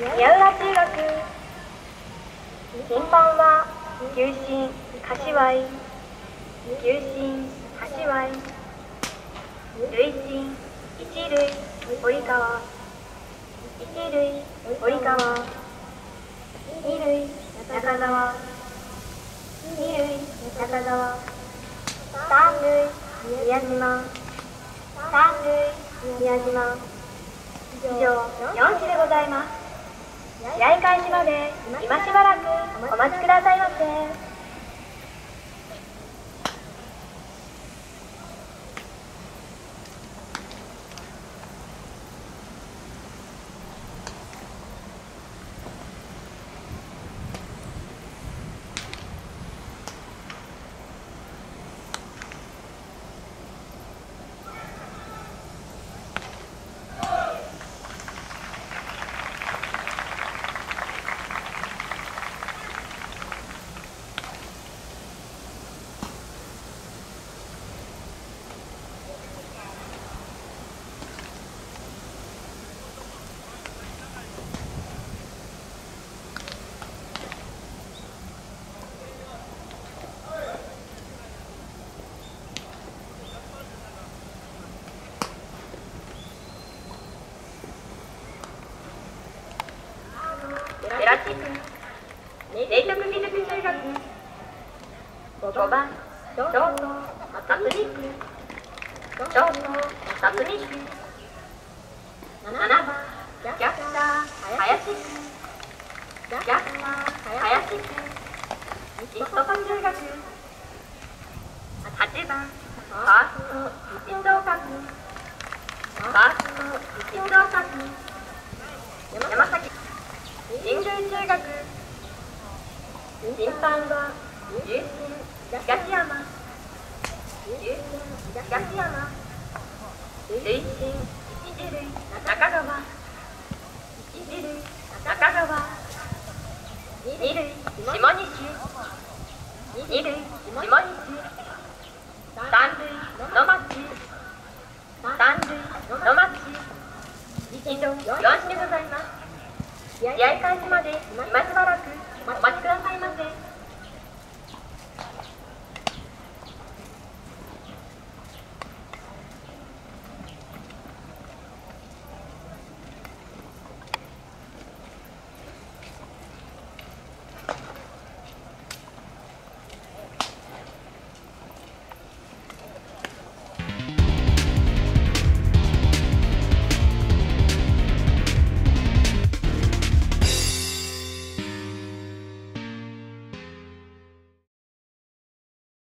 宮浦中学。審判は球審柏井、球審柏井、塁審一塁堀川、一塁堀川、二塁中澤、二塁中澤、三塁宮島、三塁宮島。以上4試でございます。試合開始まで今しばらくお待ちくださいませ。明徳義塾中学5番ショート辰巳、ショート辰巳、7番キャッチャー林、キャッチャー林、西戸中学8番ファースト伊藤和、ファースト伊藤和、山崎新宮中学。審判は球審東山、球審東山、塁審一塁中川、一塁中川、二塁下西、二塁下西、三塁野町、三塁野町。以上4試でございます。試合開始まで今しばらく